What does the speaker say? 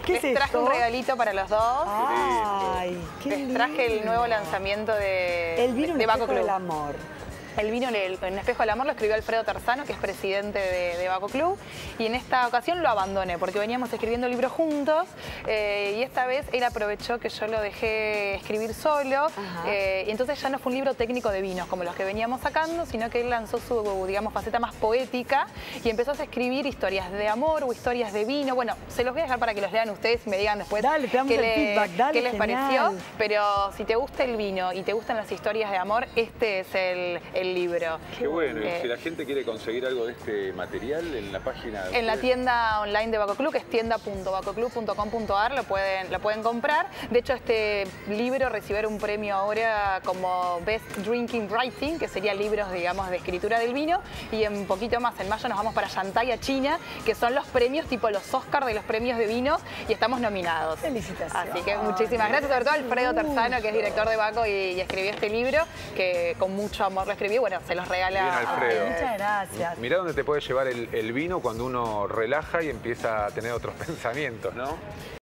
¿Qué es esto? Les traje un regalito para los dos. Ay, qué Les traje el nuevo lanzamiento de Baco Club. El amor. El vino en Espejo del Amor lo escribió Alfredo Terzano, que es presidente de Baco Club, y en esta ocasión lo abandoné porque veníamos escribiendo libros juntos y esta vez él aprovechó que yo lo dejé escribir solo y entonces ya no fue un libro técnico de vinos como los que veníamos sacando, sino que él lanzó su, digamos, faceta más poética y empezó a escribir historias de amor o historias de vino. Bueno, se los voy a dejar para que los lean ustedes y me digan después qué les pareció, pero si te gusta el vino y te gustan las historias de amor, este es el libro. Qué bueno. Si la gente quiere conseguir algo de este material en la página de en la tienda online de Baco Club, que es tienda.bacoclub.com.ar, lo pueden comprar. De hecho, este libro recibió un premio ahora como Best Drinking Writing, que sería libros, digamos, de escritura del vino. Y en poquito más, en mayo, nos vamos para Shanghái, a China, que son los premios tipo los Oscar de los premios de vinos, y estamos nominados. Felicitaciones. Así que muchísimas gracias, sobre todo a Alfredo Terzano, que es director de Baco y escribió este libro, que con mucho amor lo escribió. Bueno, se los regala. Bien, Alfredo. Muchas gracias. Mirá dónde te puede llevar el vino cuando uno relaja y empieza a tener otros pensamientos, ¿no?